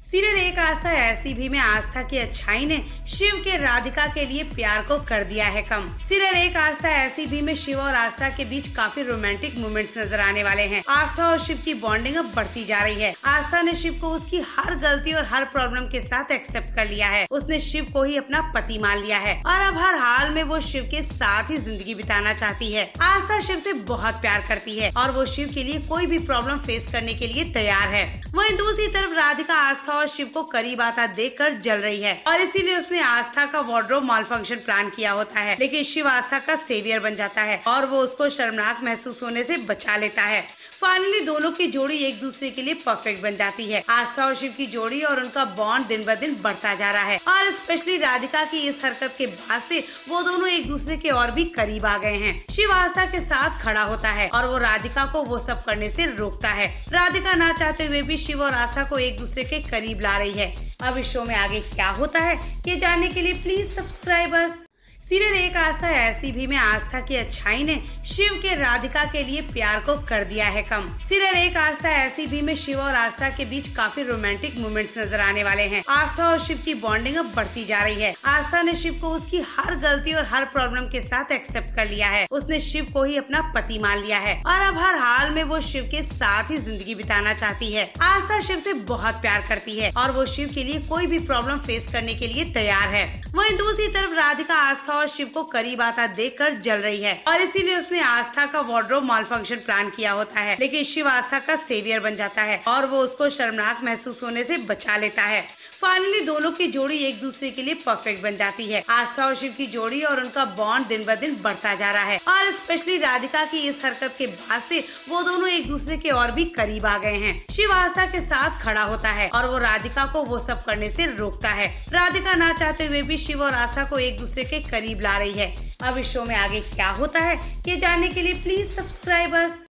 Serial एक आस्था ऐसी भी में आस्था की अच्छाई ने शिव के राधिका के लिए प्यार को कर दिया है कम। सीरियल एक आस्था ऐसी भी में शिव और आस्था के बीच काफी रोमांटिक मोमेंट्स नजर आने वाले हैं। आस्था और शिव की बॉन्डिंग अब बढ़ती जा रही है। आस्था ने शिव को उसकी हर गलती और हर प्रॉब्लम के साथ एक्सेप्ट कर लिया है। उसने शिव को ही अपना पति मान लिया है और अब हर हाल में वो शिव के साथ ही जिंदगी बिताना चाहती है। आस्था शिव से बहुत प्यार करती है और वो शिव के लिए कोई भी प्रॉब्लम फेस करने के लिए तैयार है। वहीं दूसरी तरफ राधिका आस्था और शिव को करीब आता देखकर जल रही है और इसीलिए उसने आस्था का वार्डरोब माल फंक्शन प्लान किया होता है, लेकिन शिव आस्था का सेवियर बन जाता है और वो उसको शर्मनाक महसूस होने से बचा लेता है। फाइनली दोनों की जोड़ी एक दूसरे के लिए परफेक्ट बन जाती है। आस्था और शिव की जोड़ी और उनका बॉन्ड दिन ब दिन बढ़ता जा रहा है और स्पेशली राधिका की इस हरकत के बाद से वो दोनों एक दूसरे के और भी करीब आ गए हैं। शिव आस्था के साथ खड़ा होता है और वो राधिका को वो सब करने से रोकता है। राधिका ना चाहते हुए भी शिव और आस्था को एक दूसरे के करीब ला रही है। अब इस शो में आगे क्या होता है ये जानने के लिए प्लीज सब्सक्राइब अस। सीरियल एक आस्था ऐसी भी में आस्था की अच्छाई ने शिव के राधिका के लिए प्यार को कर दिया है कम। सीरियल एक आस्था ऐसी भी में शिव और आस्था के बीच काफी रोमांटिक मोमेंट्स नजर आने वाले हैं। आस्था और शिव की बॉन्डिंग अब बढ़ती जा रही है। आस्था ने शिव को उसकी हर गलती और हर प्रॉब्लम के साथ एक्सेप्ट कर लिया है। उसने शिव को ही अपना पति मान लिया है और अब हर हाल में वो शिव के साथ ही जिंदगी बिताना चाहती है। आस्था शिव से बहुत प्यार करती है और वो शिव के लिए कोई भी प्रॉब्लम फेस करने के लिए तैयार है। वहीं दूसरी तरफ राधिका आस्था और शिव को करीब आता देखकर जल रही है और इसीलिए उसने आस्था का वार्डरोब माल फंक्शन प्लान किया होता है, लेकिन शिव आस्था का सेवियर बन जाता है और वो उसको शर्मनाक महसूस होने से बचा लेता है। फाइनली दोनों की जोड़ी एक दूसरे के लिए परफेक्ट बन जाती है। आस्था और शिव की जोड़ी और उनका बॉन्ड दिन ब दिन बढ़ता जा रहा है और स्पेशली राधिका की इस हरकत के बाद से वो दोनों एक दूसरे के और भी करीब आ गए हैं। शिव आस्था के साथ खड़ा होता है और वो राधिका को वो सब करने से रोकता है। राधिका ना चाहते हुए भी शिव और आस्था को एक दूसरे के करीब ला रही है। अब इस शो में आगे क्या होता है ये जानने के लिए प्लीज सब्सक्राइब अस।